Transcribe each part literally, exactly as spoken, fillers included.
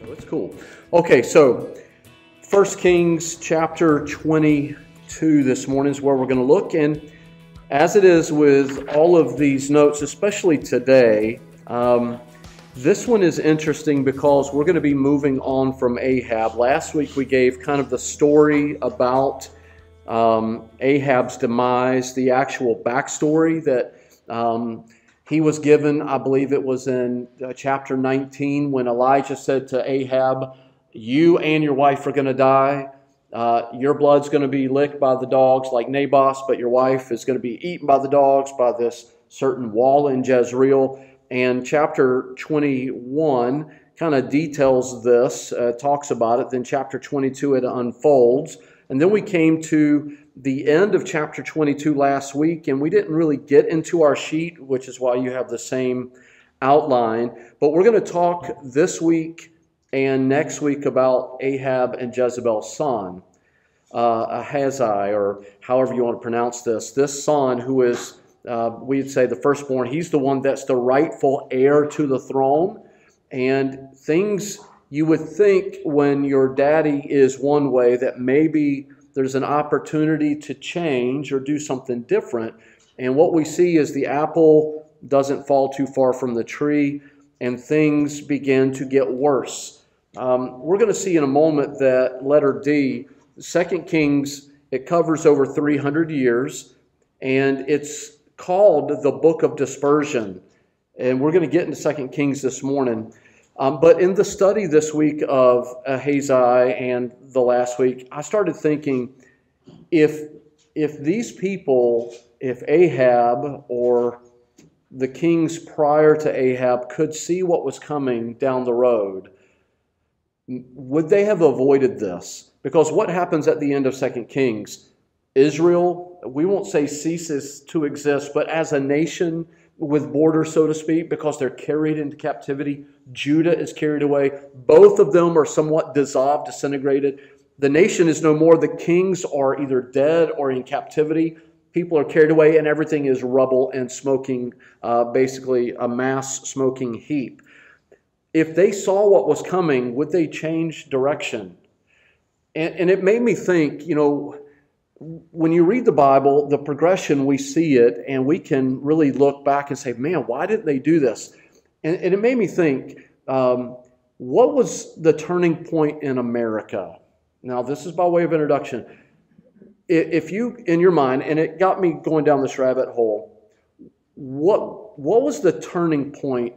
So it's cool. Okay, so First Kings chapter twenty-two this morning is where we're going to look. And as it is with all of these notes, especially today, um, this one is interesting because we're going to be moving on from Ahab. Last week we gave kind of the story about um, Ahab's demise, the actual backstory that um, he was given. I believe it was in uh, chapter nineteen when Elijah said to Ahab, "You and your wife are going to die. Uh, your blood's going to be licked by the dogs like Naboth's, but your wife is going to be eaten by the dogs by this certain wall in Jezreel." And chapter twenty-one kind of details this, uh, talks about it. Then chapter twenty-two, it unfolds. And then we came to the end of chapter twenty-two last week, and we didn't really get into our sheet, which is why you have the same outline. But we're going to talk this week and next week about Ahab and Jezebel's son, uh, Ahazi, or however you want to pronounce this. This son who is, uh, we'd say the firstborn, he's the one that's the rightful heir to the throne. And things you would think when your daddy is one way that maybe there's an opportunity to change or do something different. And what we see is the apple doesn't fall too far from the tree, and things begin to get worse. Um, we're going to see in a moment that letter D, Second Kings, it covers over three hundred years, and it's called the Book of Dispersion. And we're going to get into Second Kings this morning. Um, but in the study this week of Ahazi and the last week, I started thinking, if if these people, if Ahab or the kings prior to Ahab could see what was coming down the road, would they have avoided this? Because what happens at the end of Second Kings? Israel, we won't say ceases to exist, but as a nation with borders, so to speak, because they're carried into captivity. Judah is carried away. Both of them are somewhat dissolved, disintegrated. The nation is no more. The kings are either dead or in captivity. People are carried away, and everything is rubble and smoking, uh, basically a mass smoking heap. If they saw what was coming, would they change direction? And, and it made me think, you know, when you read the Bible, the progression, we see it, and we can really look back and say, man, why didn't they do this? And, and it made me think, um, what was the turning point in America? Now, this is by way of introduction. If you, in your mind, and it got me going down this rabbit hole, what, what was the turning point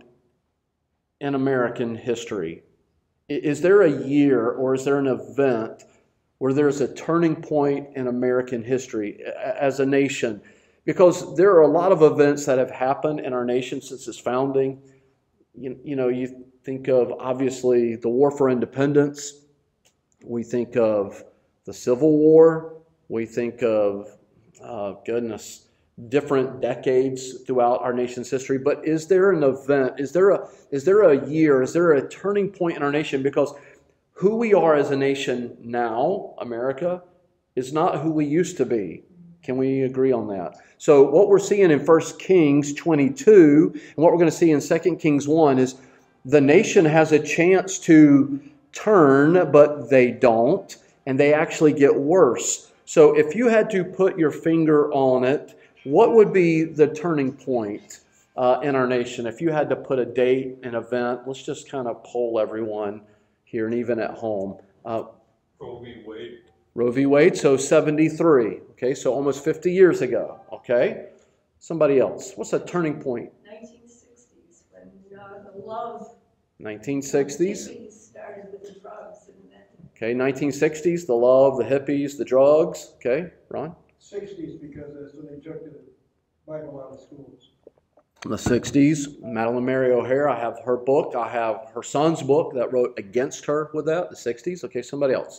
in American history? Is there a year or is there an event where there's a turning point in American history as a nation? Because there are a lot of events that have happened in our nation since its founding. You, you know, you think of, obviously, the War for Independence. We think of the Civil War. We think of, uh, goodness, different decades throughout our nation's history. But is there an event? Is there a, is there a year? Is there a turning point in our nation? Because who we are as a nation now, America, is not who we used to be. Can we agree on that? So what we're seeing in First Kings twenty-two and what we're going to see in Second Kings one is the nation has a chance to turn, but they don't, and they actually get worse. So if you had to put your finger on it, what would be the turning point uh, in our nation? If you had to put a date, an event, let's just kind of poll everyone here and even at home. Uh, Roe v. Wade. Roe v. Wade, so seventy-three. Okay, so almost fifty years ago. Okay, somebody else. What's a turning point? nineteen sixties, when uh, the love. nineteen sixties. Started with the drugs. And then Okay, nineteen sixties, the love, the hippies, the drugs. Okay, Ron? sixties, because that's when they took the Bible out of schools. In the sixties, Madeline Mary O'Hare, I have her book. I have her son's book that wrote against her with that, the sixties. Okay, somebody else.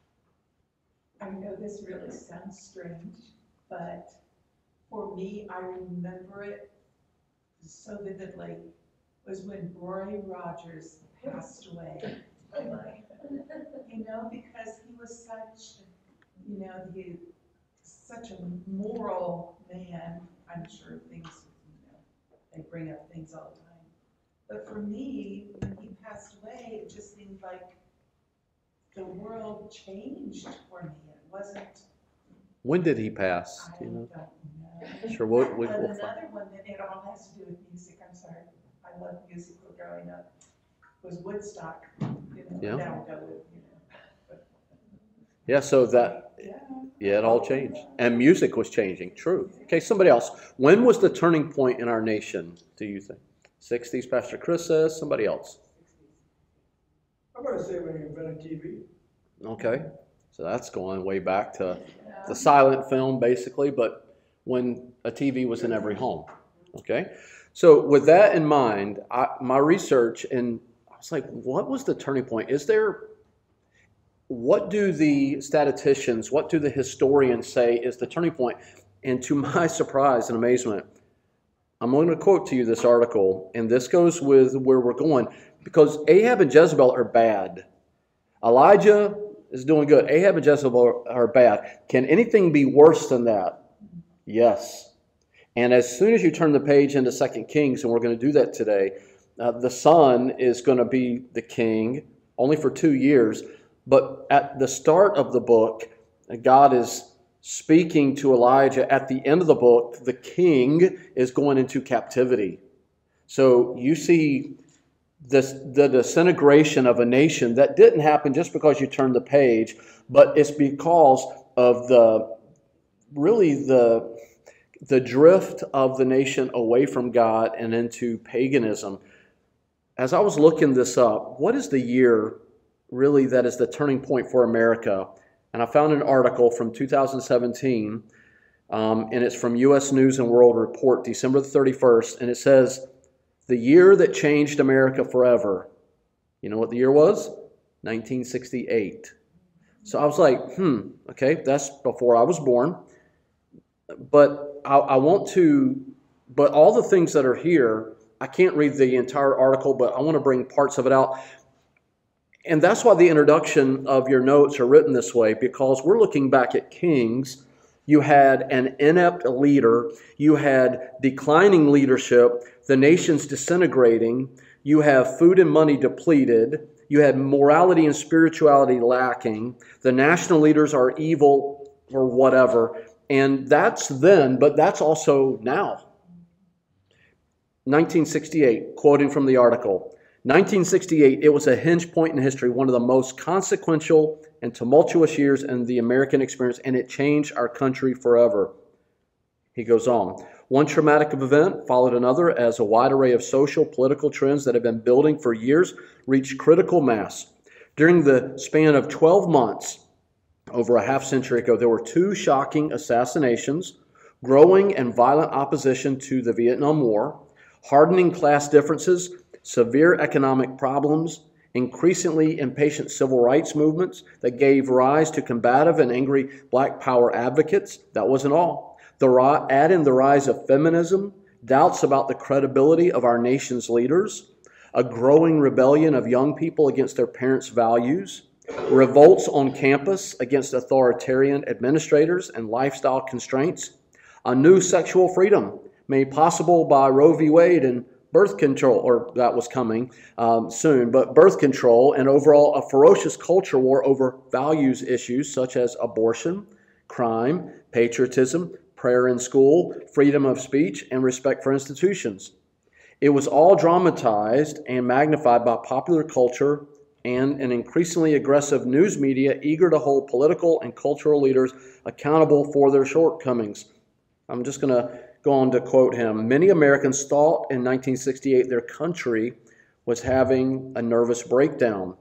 I know this really sounds strange, but for me, I remember it so vividly, was when Roy Rogers passed away. You know, because he was such, you know, he such a moral man. I'm sure things, you know, they bring up things all the time. But for me, when he passed away, it just seemed like the world changed for me. It wasn't, When did he pass? I Do you don't know? know. Sure, we'll, But we'll, we'll find. another one that it all has to do with music, I'm sorry, I love music growing up, was Woodstock. You know, Yeah. that'll go with, you know. Yeah, so that, Yeah. yeah, it all changed. And music was changing, true. Okay, somebody else. When was the turning point in our nation, do you think? sixties, Pastor Chris says. Somebody else. I'm gonna say when you invented T V. Okay, so that's going way back to the silent film, basically, but when a T V was in every home. Okay, so with that in mind, I, my research, and I was like, what was the turning point? Is there, what do the statisticians, what do the historians say is the turning point? And to my surprise and amazement, I'm going to quote to you this article, and this goes with where we're going, because Ahab and Jezebel are bad. Elijah is doing good. Ahab and Jezebel are bad. Can anything be worse than that? Yes. And as soon as you turn the page into Second Kings, and we're going to do that today, uh, the son is going to be the king only for two years. But at the start of the book, God is speaking to Elijah. At the end of the book, the king is going into captivity. So you see this, the disintegration of a nation that didn't happen just because you turned the page, but it's because of the really the the drift of the nation away from God and into paganism. As I was looking this up, what is the year really that is the turning point for America? And I found an article from two thousand seventeen, um, and it's from U S News and World Report, December the thirty-first, and it says, the year that changed America forever. You know what the year was? nineteen sixty-eight. So I was like, hmm, okay, that's before I was born. But I, I want to, but all the things that are here, I can't read the entire article, but I want to bring parts of it out. And that's why the introduction of your notes are written this way, because we're looking back at Kings. You had an inept leader. You had declining leadership. The nation's disintegrating. You have food and money depleted. You had morality and spirituality lacking. The national leaders are evil or whatever. And that's then, but that's also now. nineteen sixty-eight, quoting from the article. nineteen sixty-eight, it was a hinge point in history, one of the most consequential and tumultuous years in the American experience, and it changed our country forever. He goes on. One traumatic event followed another as a wide array of social, political trends that have been building for years reached critical mass. During the span of twelve months, over a half century ago, there were two shocking assassinations, growing and violent opposition to the Vietnam War, hardening class differences, severe economic problems, increasingly impatient civil rights movements that gave rise to combative and angry black power advocates. That wasn't all. The add in the rise of feminism, doubts about the credibility of our nation's leaders, a growing rebellion of young people against their parents' values, revolts on campus against authoritarian administrators and lifestyle constraints, a new sexual freedom made possible by Roe v. Wade and birth control, or that was coming um, soon, but birth control, and overall a ferocious culture war over values issues such as abortion, crime, patriotism, prayer in school, freedom of speech, and respect for institutions. It was all dramatized and magnified by popular culture and an increasingly aggressive news media eager to hold political and cultural leaders accountable for their shortcomings. I'm just going to go on to quote him. Many Americans thought in nineteen sixty-eight their country was having a nervous breakdown.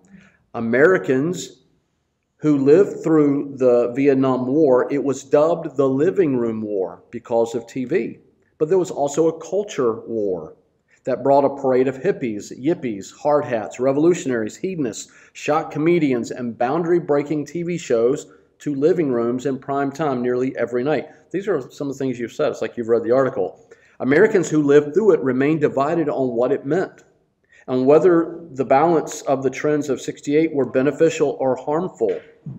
Americans who lived through the Vietnam War, it was dubbed the living room war because of T V. But there was also a culture war that brought a parade of hippies, yippies, hard hats, revolutionaries, hedonists, shock comedians, and boundary-breaking T V shows to living rooms in prime time nearly every night. These are some of the things you've said. It's like you've read the article. Americans who lived through it remained divided on what it meant and whether the balance of the trends of sixty-eight were beneficial or harmful.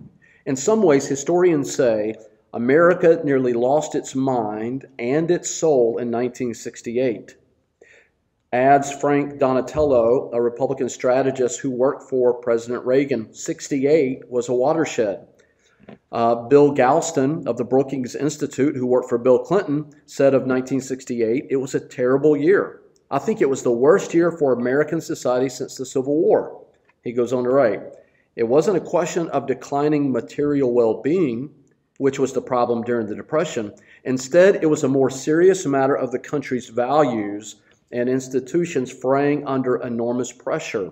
In some ways, historians say America nearly lost its mind and its soul in nineteen sixty-eight. Adds Frank Donatello, a Republican strategist who worked for President Reagan. sixty-eight was a watershed. Uh, Bill Galston of the Brookings Institute, who worked for Bill Clinton, said of nineteen sixty-eight, it was a terrible year. I think it was the worst year for American society since the Civil War. He goes on to write, it wasn't a question of declining material well-being, which was the problem during the Depression. Instead, it was a more serious matter of the country's values and institutions fraying under enormous pressure.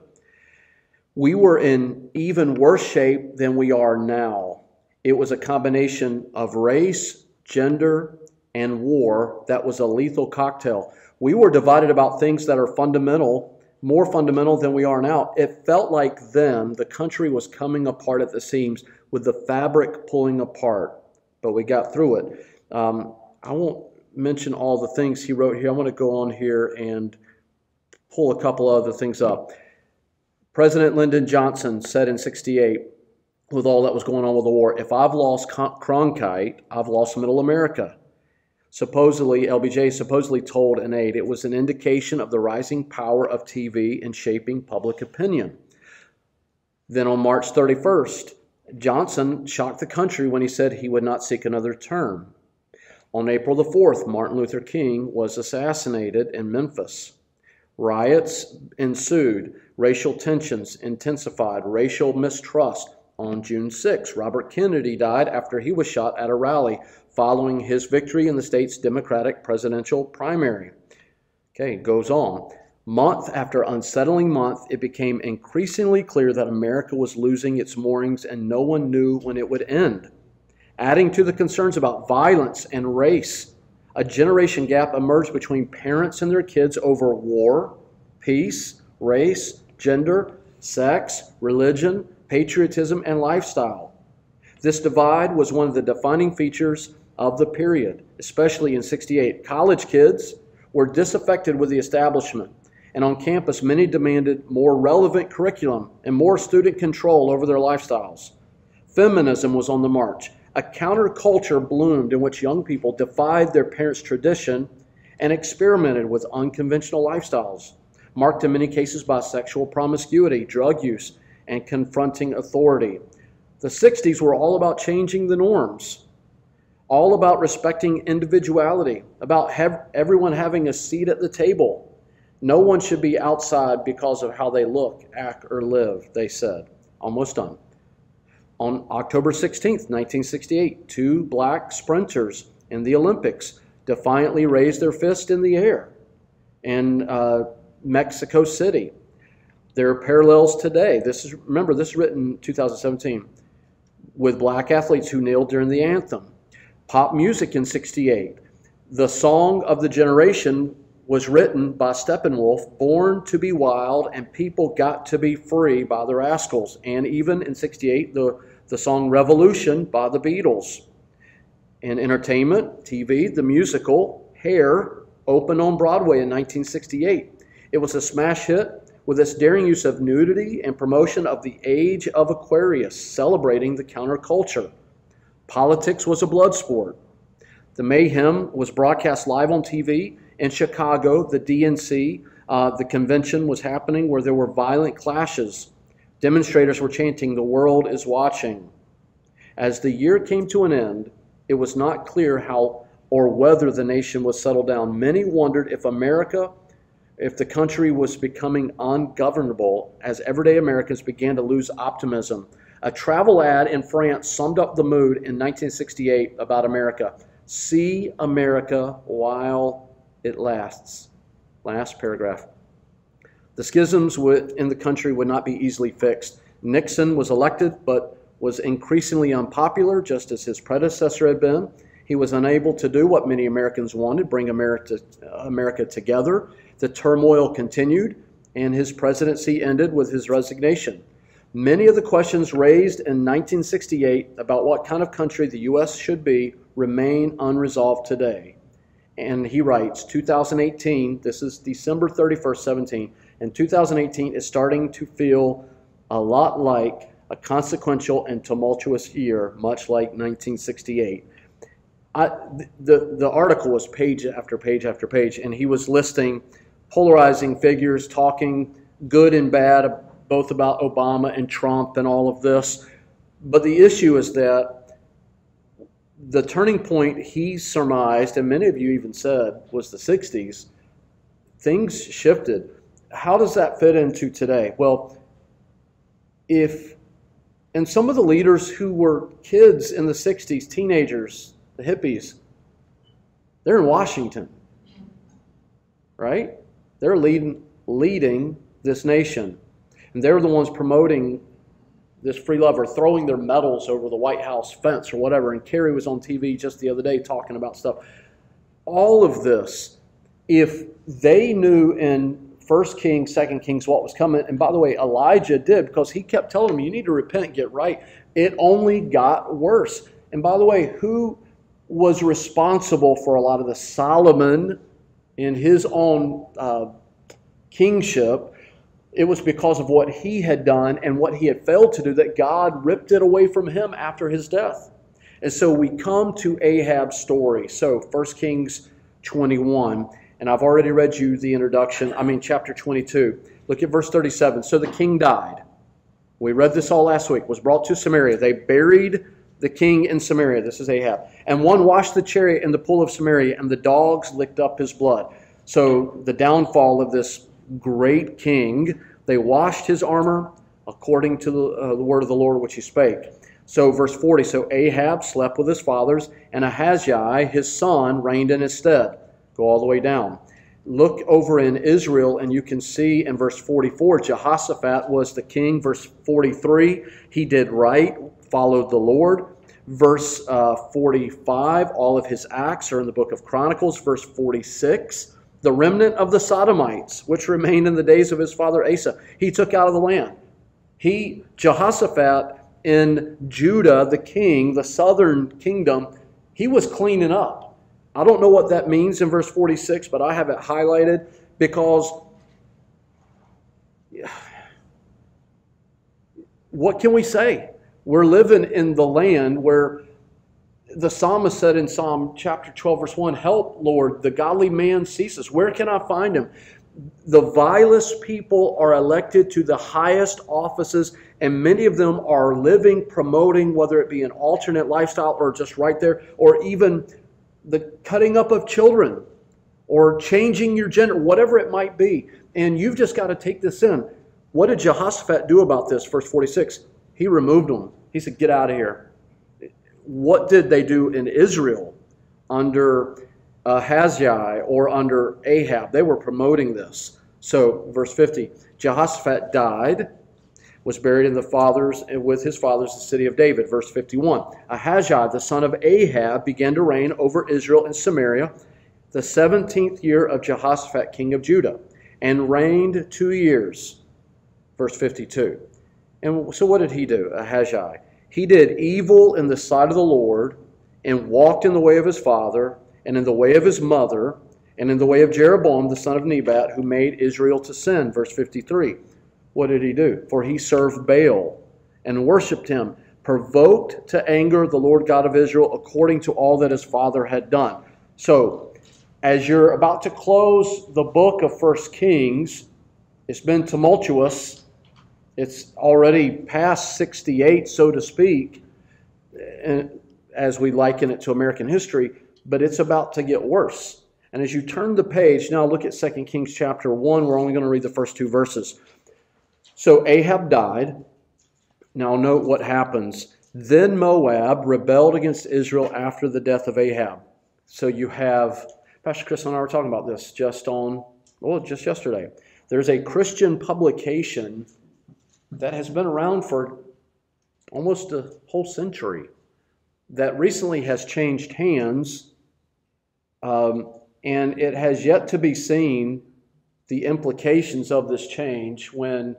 We were in even worse shape than we are now. It was a combination of race, gender, and war that was a lethal cocktail. We were divided about things that are fundamental, more fundamental than we are now. It felt like then the country was coming apart at the seams with the fabric pulling apart, but we got through it. Um, I won't mention all the things he wrote here. I want to go on here and pull a couple other things up. President Lyndon Johnson said in sixty-eight, with all that was going on with the war, if I've lost Cronkite, I've lost Middle America. Supposedly, L B J supposedly told an aide it was an indication of the rising power of T V in shaping public opinion. Then on March thirty-first, Johnson shocked the country when he said he would not seek another term. On April the fourth, Martin Luther King was assassinated in Memphis. Riots ensued. Racial tensions intensified. Racial mistrust. On June sixth, Robert Kennedy died after he was shot at a rally following his victory in the state's Democratic presidential primary. Okay, it goes on. Month after unsettling month, it became increasingly clear that America was losing its moorings and no one knew when it would end. Adding to the concerns about violence and race, a generation gap emerged between parents and their kids over war, peace, race, gender, sex, religion, patriotism, and lifestyle. This divide was one of the defining features of the period, especially in sixty-eight. College kids were disaffected with the establishment, and on campus many demanded more relevant curriculum and more student control over their lifestyles. Feminism was on the march. A counterculture bloomed in which young people defied their parents' tradition and experimented with unconventional lifestyles, marked in many cases by sexual promiscuity, drug use, and confronting authority. The sixties were all about changing the norms, all about respecting individuality, about have everyone having a seat at the table. No one should be outside because of how they look, act, or live, they said. Almost done. On October sixteenth, nineteen sixty-eight, two black sprinters in the Olympics defiantly raised their fist in the air in uh, Mexico City. There are parallels today. This is, remember, this is written in two thousand seventeen, with black athletes who kneeled during the anthem. Pop music in sixty-eight. The song of the generation was written by Steppenwolf, Born to be Wild, and People Got to Be Free by the Rascals. And even in sixty-eight, the, the song Revolution by the Beatles. In entertainment, T V, the musical Hair opened on Broadway in nineteen sixty-eight. It was a smash hit with its daring use of nudity and promotion of the age of Aquarius, celebrating the counterculture. Politics was a blood sport. The mayhem was broadcast live on T V. In Chicago, the D N C, uh, the convention was happening where there were violent clashes. Demonstrators were chanting, "The world is watching." As the year came to an end, it was not clear how or whether the nation would settle down. Many wondered if America, if the country was becoming ungovernable as everyday Americans began to lose optimism. A travel ad in France summed up the mood in nineteen sixty-eight about America. See America while it lasts. Last paragraph. The schisms in the country would not be easily fixed. Nixon was elected, but was increasingly unpopular, just as his predecessor had been. He was unable to do what many Americans wanted, bring America, America together. The turmoil continued, and his presidency ended with his resignation. Many of the questions raised in nineteen sixty-eight about what kind of country the U S should be remain unresolved today. And he writes, two thousand eighteen, this is December thirty-first, seventeen, and two thousand eighteen is starting to feel a lot like a consequential and tumultuous year, much like nineteen sixty-eight. I, the, the article was page after page after page, and he was listing polarizing figures talking good and bad, both about Obama and Trump and all of this. But the issue is that the turning point he surmised, and many of you even said, was the sixties. Things shifted. How does that fit into today? Well, if, and some of the leaders who were kids in the sixties, teenagers, the hippies, they're in Washington, right? They're leading, leading this nation. And they're the ones promoting this free love or throwing their medals over the White House fence or whatever. And Kerry was on T V just the other day talking about stuff. All of this, if they knew in First Kings, Second Kings what was coming, and by the way, Elijah did, because he kept telling them, you need to repent, get right. It only got worse. And by the way, who was responsible for a lot of this? Solomon, in his own uh, kingship. It was because of what he had done and what he had failed to do that God ripped it away from him after his death. And so we come to Ahab's story. So First Kings twenty-one, and I've already read you the introduction, I mean chapter twenty-two. Look at verse thirty-seven. So the king died. We read this all last week, was brought to Samaria. They buried the king in Samaria. This is Ahab. And one washed the chariot in the pool of Samaria, and the dogs licked up his blood. So the downfall of this great king, they washed his armor according to the, uh, the word of the Lord which he spake. So verse forty, so Ahab slept with his fathers, and Ahaziah his son reigned in his stead. Go all the way down. Look over in Israel and you can see in verse forty-four, Jehoshaphat was the king. Verse forty-three, he did right, followed the Lord. Verse uh, forty-five, all of his acts are in the book of Chronicles. Verse forty-six, the remnant of the Sodomites, which remained in the days of his father Asa, he took out of the land. He, Jehoshaphat in Judah, the king, the southern kingdom, he was cleaning up. I don't know what that means in verse forty-six, but I have it highlighted because what can we say? We're living in the land where the psalmist said in Psalm chapter twelve, verse one, help, Lord, the godly man ceases. Where can I find him? The vilest people are elected to the highest offices, and many of them are living, promoting, whether it be an alternate lifestyle or just right there, or even the cutting up of children or changing your gender, whatever it might be. And you've just got to take this in. What did Jehoshaphat do about this? Verse forty-six, he removed them. He said, get out of here. What did they do in Israel under Ahaziah or under Ahab? They were promoting this. So, verse fifty, Jehoshaphat died, was buried in the fathers with his fathers, the city of David. Verse fifty-one, Ahaziah, the son of Ahab, began to reign over Israel and Samaria the seventeenth year of Jehoshaphat, king of Judah, and reigned two years. Verse fifty-two. And so what did he do, Ahaziah? He did evil in the sight of the Lord and walked in the way of his father and in the way of his mother and in the way of Jeroboam, the son of Nebat, who made Israel to sin. Verse fifty-three. What did he do? For he served Baal and worshipped him, provoked to anger the Lord God of Israel according to all that his father had done. So, as you're about to close the book of First Kings, it's been tumultuous. It's already past sixty-eight, so to speak, as we liken it to American history, but it's about to get worse. And as you turn the page, now look at Second Kings chapter one. We're only going to read the first two verses. So Ahab died. Now note what happens. Then Moab rebelled against Israel after the death of Ahab. So you have, Pastor Chris and I were talking about this just on, well, just yesterday. There's a Christian publication that has been around for almost a whole century that recently has changed hands, um, and it has yet to be seen the implications of this change when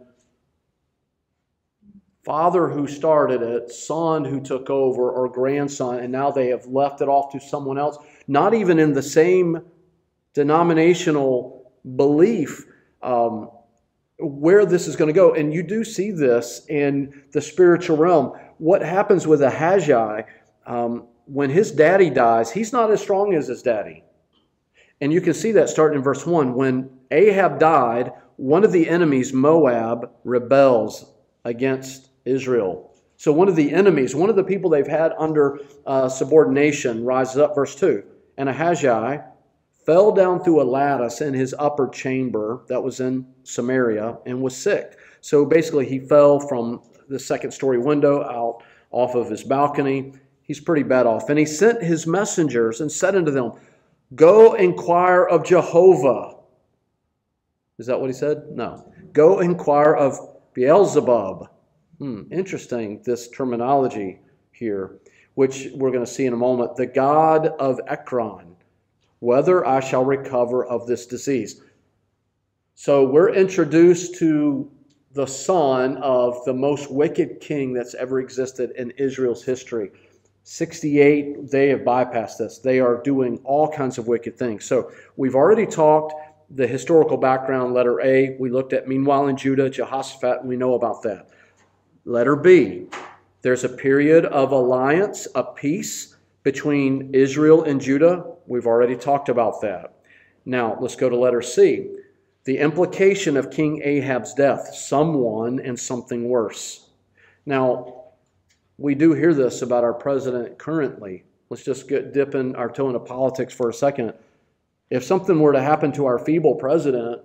father who started it, son who took over, or grandson, and now they have left it off to someone else, not even in the same denominational belief, um, where this is going to go. And you do see this in the spiritual realm. What happens with Ahaziah, um, when his daddy dies, he's not as strong as his daddy. And you can see that starting in verse one. When Ahab died, one of the enemies, Moab, rebels against Israel. So one of the enemies, one of the people they've had under uh, subordination rises up, verse two. And Ahijah fell down through a lattice in his upper chamber that was in Samaria and was sick. So basically he fell from the second story window out off of his balcony. He's pretty bad off. And he sent his messengers and said unto them, go inquire of Jehovah. Is that what he said? No. Go inquire of Beelzebub. Hmm, interesting, this terminology here, which we're going to see in a moment. The god of Ekron, whether I shall recover of this disease. So we're introduced to the son of the most wicked king that's ever existed in Israel's history. sixty-eight, they have bypassed this. They are doing all kinds of wicked things. So we've already talked the historical background, letter A. We looked at, meanwhile in Judah, Jehoshaphat, we know about that. Letter B, there's a period of alliance, a peace between Israel and Judah. We've already talked about that. Now, let's go to letter C. The implication of King Ahab's death, someone and something worse. Now, we do hear this about our president currently. Let's just get dipping our toe into politics for a second. If something were to happen to our feeble president,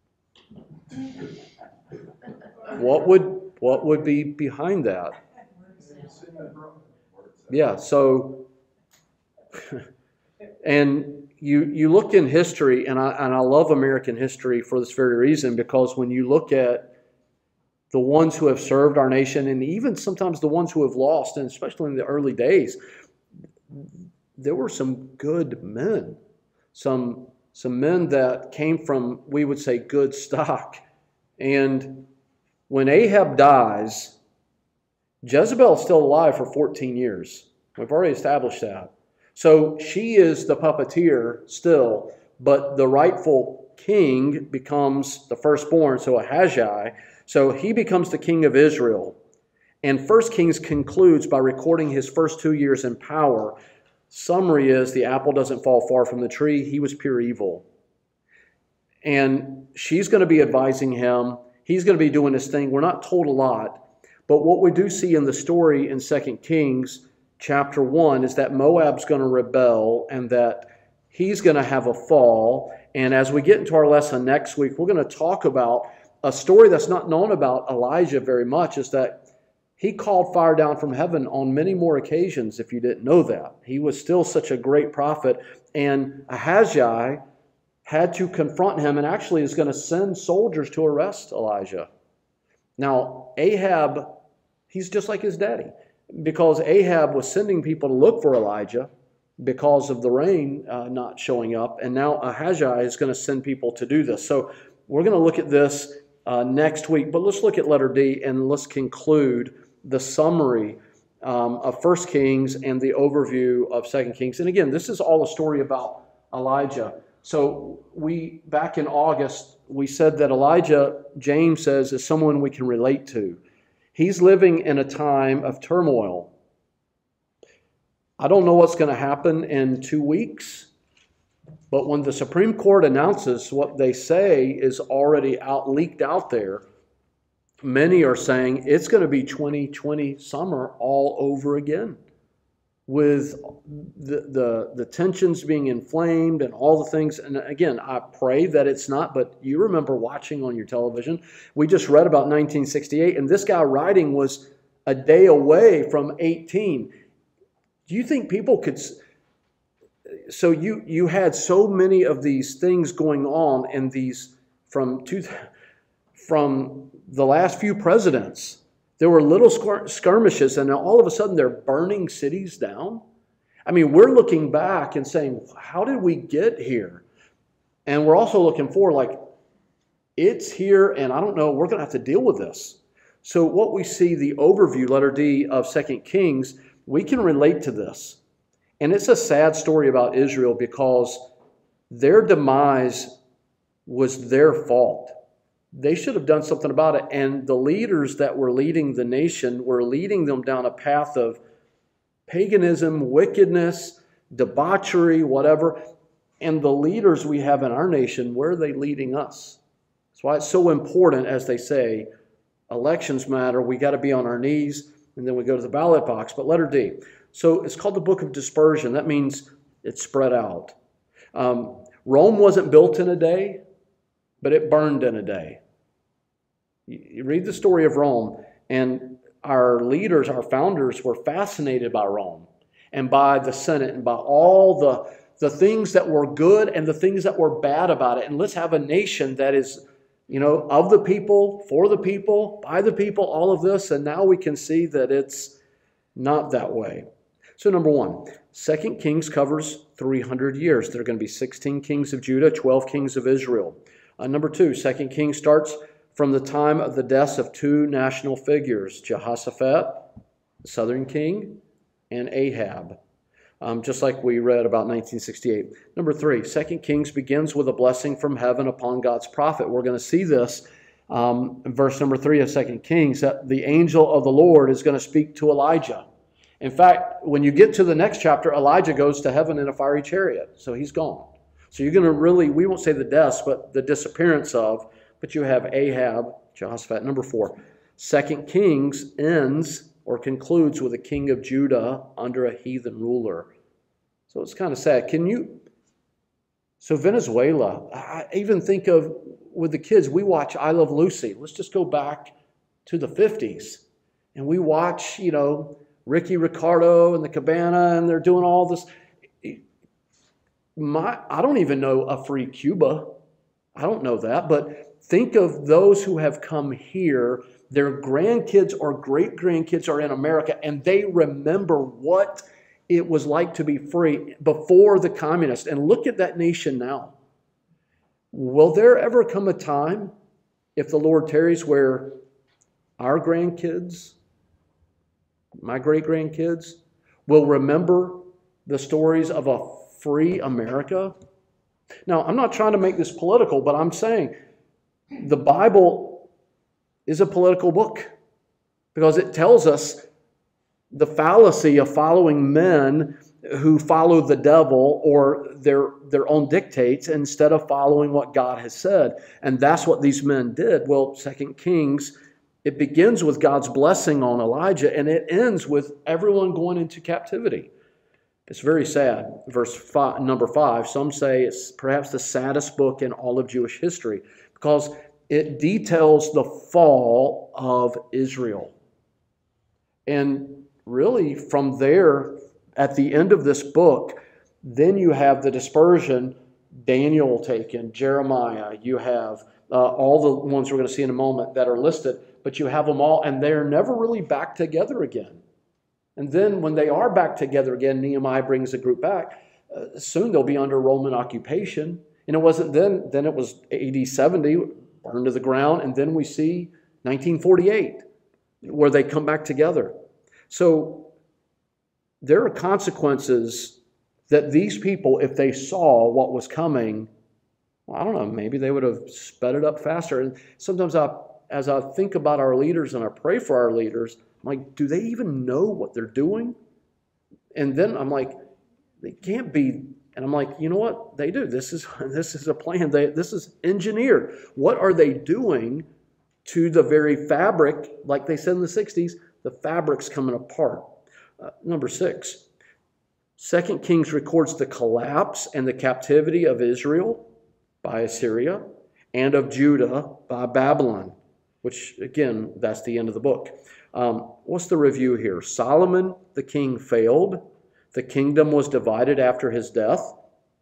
what would what would be behind that? Yeah, so and you you look in history, and I and I love American history for this very reason, because when you look at the ones who have served our nation, and even sometimes the ones who have lost, and especially in the early days, there were some good men, some some men that came from, we would say, good stock. And when Ahab dies, Jezebel's still alive for fourteen years. We've already established that. So she is the puppeteer still, but the rightful king becomes the firstborn, so Ahijah. So he becomes the king of Israel. And First Kings concludes by recording his first two years in power. Summary is, the apple doesn't fall far from the tree. He was pure evil. And she's going to be advising him. He's going to be doing this thing. We're not told a lot. But what we do see in the story in Second Kings chapter one is that Moab's going to rebel and that he's going to have a fall. And as we get into our lesson next week, we're going to talk about a story that's not known about Elijah very much, is that he called fire down from heaven on many more occasions, if you didn't know that. He was still such a great prophet. And Ahijah had to confront him and actually is going to send soldiers to arrest Elijah. Now, Ahab, he's just like his daddy, because Ahab was sending people to look for Elijah because of the rain uh, not showing up. And now Ahijah is going to send people to do this. So we're going to look at this uh, next week. But let's look at letter D and let's conclude the summary um, of First Kings and the overview of Second Kings. And again, this is all a story about Elijah. So we, back in August, we said that Elijah, James says, is someone we can relate to. He's living in a time of turmoil. I don't know what's going to happen in two weeks, but when the Supreme Court announces what they say is already out, leaked out there, many are saying it's going to be twenty twenty summer all over again, with the, the, the tensions being inflamed and all the things. And again, I pray that it's not, but you remember watching on your television. We just read about nineteen sixty-eight, and this guy writing was a day away from eighteen. Do you think people could... So you, you had so many of these things going on, and these from two, from the last few presidents. There were little skirmishes, and all of a sudden they're burning cities down. I mean, we're looking back and saying, how did we get here? And we're also looking forward, like, it's here, and I don't know, we're going to have to deal with this. So what we see, the overview, letter D, of Second Kings, we can relate to this. And it's a sad story about Israel because their demise was their fault. They should have done something about it. And the leaders that were leading the nation were leading them down a path of paganism, wickedness, debauchery, whatever. And the leaders we have in our nation, where are they leading us? That's why it's so important, as they say, elections matter. We got to be on our knees, and then we go to the ballot box. But letter D. So it's called the book of dispersion. That means it's spread out. Um, Rome wasn't built in a day, but it burned in a day. You, you read the story of Rome, and our leaders, our founders, were fascinated by Rome and by the Senate and by all the, the things that were good and the things that were bad about it. And let's have a nation that is, you know, of the people, for the people, by the people, all of this. And now we can see that it's not that way. So number one, Second Kings covers three hundred years. There are going to be sixteen kings of Judah, twelve kings of Israel. Uh, number two, Second Kings starts from the time of the deaths of two national figures, Jehoshaphat, the southern king, and Ahab, um, just like we read about nineteen sixty-eight. Number three, Second Kings begins with a blessing from heaven upon God's prophet. We're going to see this um, in verse number three of Second Kings, that the angel of the Lord is going to speak to Elijah. In fact, when you get to the next chapter, Elijah goes to heaven in a fiery chariot, so he's gone. So you're going to really, we won't say the deaths, but the disappearance of, but you have Ahab, Jehoshaphat. Number four, Second Kings ends or concludes with a king of Judah under a heathen ruler. So it's kind of sad. Can you, so Venezuela, I even think of, with the kids, we watch I Love Lucy. Let's just go back to the fifties. And we watch, you know, Ricky Ricardo and the Cabana, and they're doing all this. My, I don't even know a free Cuba. I don't know that. But think of those who have come here. Their grandkids or great-grandkids are in America, and they remember what it was like to be free before the communists. And look at that nation now. Will there ever come a time, if the Lord tarries, where our grandkids, my great-grandkids, will remember the stories of a free America? Now, I'm not trying to make this political, but I'm saying the Bible is a political book because it tells us the fallacy of following men who follow the devil or their, their own dictates instead of following what God has said. And that's what these men did. Well, Second Kings, it begins with God's blessing on Elijah, and it ends with everyone going into captivity. It's very sad. Verse five, number five, some say it's perhaps the saddest book in all of Jewish history because it details the fall of Israel. And really from there, at the end of this book, then you have the dispersion, Daniel taken, Jeremiah, you have uh, all the ones we're going to see in a moment that are listed, but you have them all, and they're never really back together again. And then when they are back together again, Nehemiah brings the group back. Uh, soon they'll be under Roman occupation. And it wasn't then, then it was A D seventy, burned to the ground, and then we see nineteen forty-eight, where they come back together. So there are consequences that these people, if they saw what was coming, well, I don't know, maybe they would have sped it up faster. And sometimes I, as I think about our leaders and I pray for our leaders, I'm like, do they even know what they're doing? And then I'm like, they can't be. And I'm like, you know what? They do. This is this is a plan. They, this is engineered. What are they doing to the very fabric, like they said in the sixties, the fabric's coming apart. Uh, number six, Second Kings records the collapse and the captivity of Israel by Assyria and of Judah by Babylon, which, again, that's the end of the book. Um, what's the review here? Solomon, the king, failed. The kingdom was divided after his death.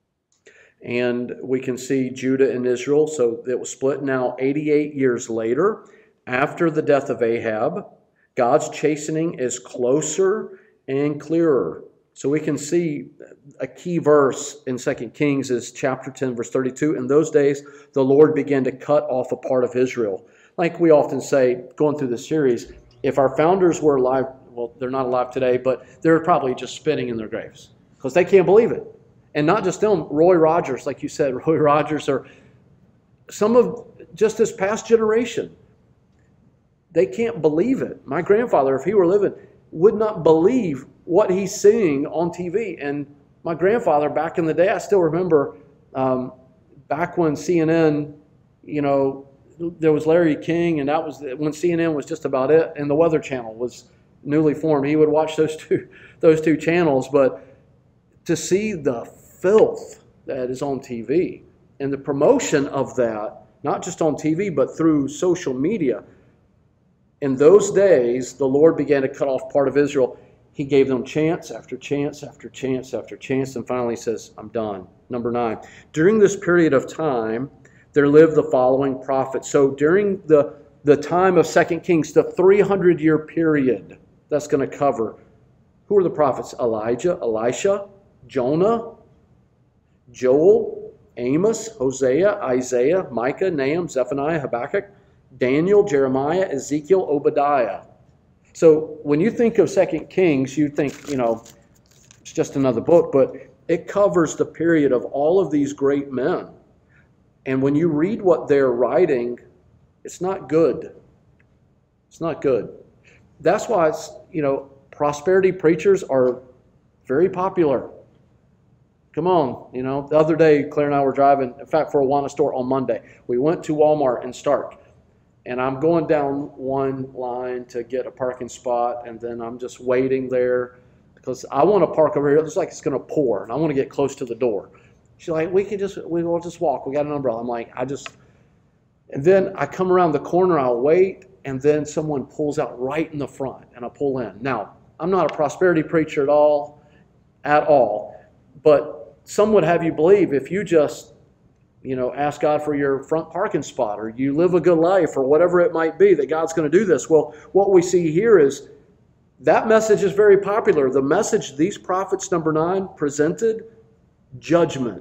And we can see Judah and Israel. So it was split now eighty-eight years later. After the death of Ahab, God's chastening is closer and clearer. So we can see a key verse in Second Kings is chapter ten, verse thirty-two. In those days, the Lord began to cut off a part of Israel. Like we often say, going through this series, if our founders were alive, well, they're not alive today, but they're probably just spinning in their graves because they can't believe it. And not just them, Roy Rogers, like you said, Roy Rogers, or some of just this past generation. They can't believe it. My grandfather, if he were living, would not believe what he's seeing on T V. And my grandfather, back in the day, I still remember Um, back when C N N, you know, there was Larry King, and that was when C N N was just about it, and the Weather Channel was newly formed. He would watch those two, those two channels, but to see the filth that is on T V and the promotion of that, not just on T V, but through social media. In those days, the Lord began to cut off part of Israel. He gave them chance after chance after chance after chance, and finally says, I'm done. Number nine. During this period of time, there lived the following prophets. So during the, the time of Second Kings, the three hundred year period, that's going to cover. Who are the prophets? Elijah, Elisha, Jonah, Joel, Amos, Hosea, Isaiah, Micah, Nahum, Zephaniah, Habakkuk, Daniel, Jeremiah, Ezekiel, Obadiah. So when you think of Second Kings, you think, you know, it's just another book, but it covers the period of all of these great men. And when you read what they're writing, it's not good. It's not good. That's why it's, you know, prosperity preachers are very popular. Come on, you know. The other day, Claire and I were driving, in fact, for a Awana store on Monday. We went to Walmart in Stark. And I'm going down one line to get a parking spot, and then I'm just waiting there because I want to park over here. It looks like it's going to pour, and I want to get close to the door. She's like, we can just, we will just walk. We got an umbrella. I'm like, I just, and then I come around the corner, I'll wait, and then someone pulls out right in the front, and I pull in. Now, I'm not a prosperity preacher at all, at all, but some would have you believe if you just, you know, ask God for your front parking spot, or you live a good life, or whatever it might be, that God's going to do this. Well, what we see here is that message is very popular. The message these prophets, number nine, presented, judgment.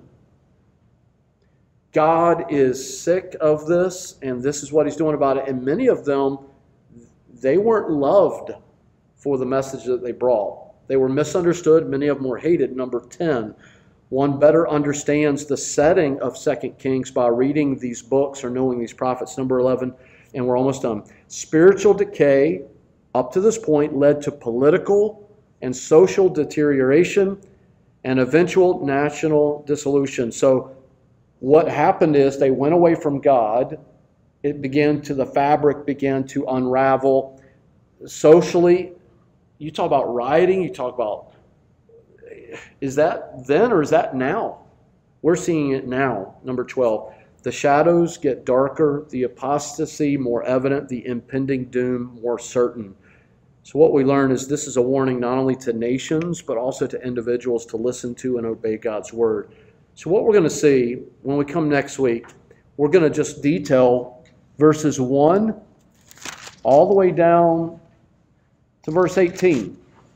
God is sick of this, and this is what he's doing about it. And many of them, they weren't loved for the message that they brought. They were misunderstood. Many of them were hated. Number ten, one better understands the setting of Second Kings by reading these books or knowing these prophets. Number eleven, and we're almost done. Spiritual decay up to this point led to political and social deterioration and eventual national dissolution. So what happened is they went away from God. It began to, the fabric began to unravel. Socially, you talk about rioting, you talk about, is that then or is that now? We're seeing it now. Number twelve, the shadows get darker, the apostasy more evident, the impending doom more certain. So what we learn is this is a warning not only to nations, but also to individuals to listen to and obey God's word. So what we're going to see when we come next week, we're going to just detail verses one all the way down to verse eighteen.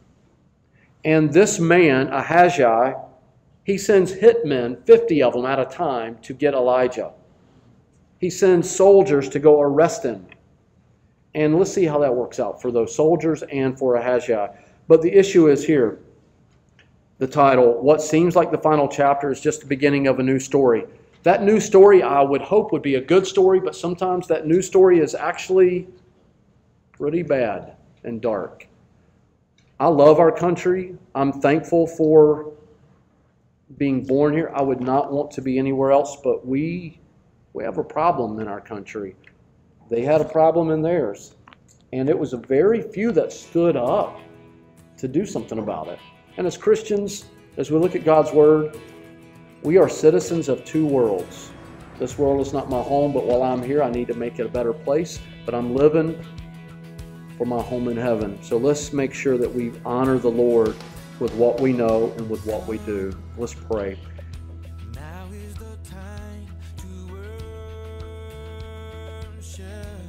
And this man, Ahijah, he sends hitmen, fifty of them at a time, to get Elijah. He sends soldiers to go arrest him. And let's see how that works out for those soldiers and for Ahijah. But the issue is here. The title, what seems like the final chapter, is just the beginning of a new story. That new story, I would hope, would be a good story, but sometimes that new story is actually pretty bad and dark. I love our country. I'm thankful for being born here. I would not want to be anywhere else, but we, we have a problem in our country. They had a problem in theirs. And it was a very few that stood up to do something about it. And as Christians, as we look at God's Word, we are citizens of two worlds. This world is not my home, but while I'm here, I need to make it a better place. But I'm living for my home in heaven. So let's make sure that we honor the Lord with what we know and with what we do. Let's pray. Now is the time to worship.